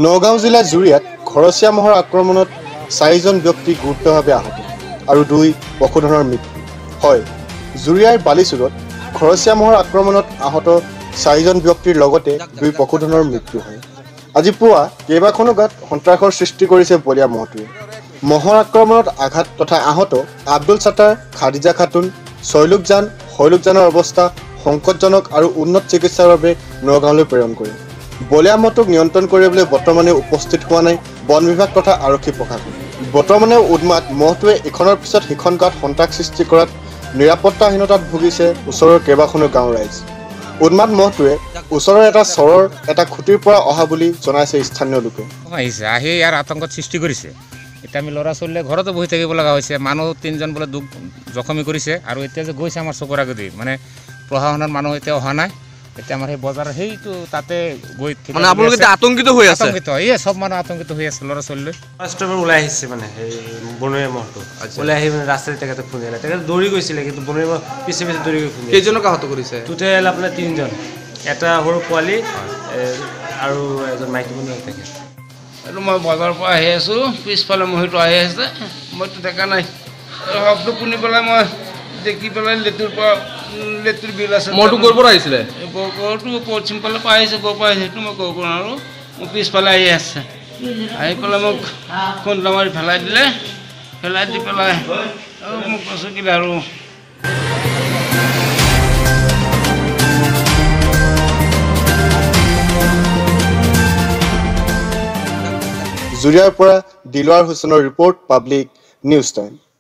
নগাঁও জিলাৰ জুৰিয়াত ঘৰচীয়া মহৰ আক্ৰমণত 4জন ব্যক্তি গুৰুতৰভাৱে আহত আৰু 2 পশুধনৰ মৃত্যু হয়। জুৰিয়াৰ বালিচুৰত ঘৰচীয়া মহৰ আক্ৰমণত আহত 4জন ব্যক্তিৰ লগতে 2 পশুধনৰ মৃত্যু হয়। আজি পুৱা কেইবাখনো গাঁত সন্ত্ৰাসৰ সৃষ্টি কৰিছে বলিয়া মহটোৱে। মহৰ আক্ৰমণত আঘাত তথা আহত আব্দুল ছাত্তাৰ, খাদিজা খাতুন, শৈলুকজানৰ অৱস্থা সংকটজনক আৰু উন্নত চিকিৎসাৰ বাবে নগাঁৱলৈ প্ৰেৰণ কৰে। বলিয়া মহটোক নিয়ন্ত্ৰণ কৰিবলৈ বৰ্তমানে উপস্থিত হোৱা নাই বন বিভাগ তথা আৰক্ষী প্ৰশাসন। বৰ্তমানে উন্মাদ মহটোৱে ইখনৰ পিছত সিখন গাঁত সন্ত্ৰাস সৃষ্টি কৰাত নিৰাপত্তাহীনতাত ভুগিছে ওচৰৰ কেইবাখনো গাঁও ৰাইজ। উন্মাদ মহটোৱে ওচৰৰ এটা চৰৰ এটা খুঁটিৰ পৰা অহা বুলি জনাইছে স্থানীয় লোকে। আহি ইয়াৰ আতংকত সৃষ্টি কৰিছে। এতিয়া আমি ল'ৰা ছোৱালীয়ে ঘৰতে বহি থাকিব লগা হৈছে। মানুহ 3জন বোলে জখমী কৰিছে আৰু এতিয়া যে গৈছে আমাৰ চকুৰ আগেদি মানে প্ৰশাসনৰ মানুহ এতিয়া অহা নাই। এতিয়া আমাৰ সেই বজাৰ সেইটো তাতে গৈ মানে আপোনালোকে আতংকিত হৈ আছে? আতংকিত সব মানুহ আতংকিত হৈ আছে ল'ৰা ছোৱালীলৈ। ৰাষ্ট্ৰবোৰ ওলাই আহিছে মানে সেই বনৰীয়া মহটো ওলাই আহি মানে ৰাস্তাতে তেখেতে খুন্দিলে। তেখেতে দৌৰি গৈছিলে কিন্তু বনৰীয়া মহ পিছে দৌৰি গৈ খুন্দিলে। কেইজনক আহত কৰিছে? টোটেল আপোনাৰ 3জন, এটা সৰু পোৱালি আৰু এজন মাইকী মানুহ থাকে। এইটো মই বজাৰৰ পৰা আহি আছোঁ, পিছফালে মহিটো আহি আছে, মইতো দেখা নাই। শব্দ শুনি পেলাই মই দেখি পেলাই লেতুৰ বিল আছে। মহটো ক'ৰ পৰা আহিছিলে? ঘৰটো পশ্চিম ফালে পৰা আহিছে, ক'ৰ পৰা আহিছে সেইটো মই ক'ব নোৱাৰোঁ। মোৰ পিছফালে আহি আছে, আহি পেলাই মোক খুন্দা মাৰি পেলাই দিলে, পেলাই দি পেলাই মোক কৈছোঁ কি আৰু জুৰিয়াৰ পৰা দিলৱাৰ হুছেইনৰ ৰিপৰ্ট, পাব্লিক নিউজ টাইম।